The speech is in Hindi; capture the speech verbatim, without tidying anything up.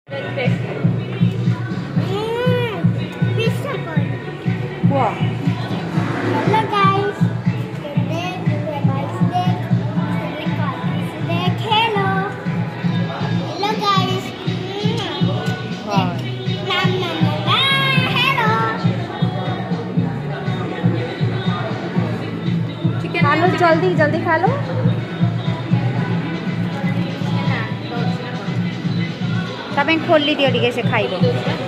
Wow. Hello guys. Today we are birthday. Hello. Hello guys. Wow. Nam nam nam. Hello. खा लो जल्दी जल्दी खा लो। तब खोल ली दियो टिके से खाइबो।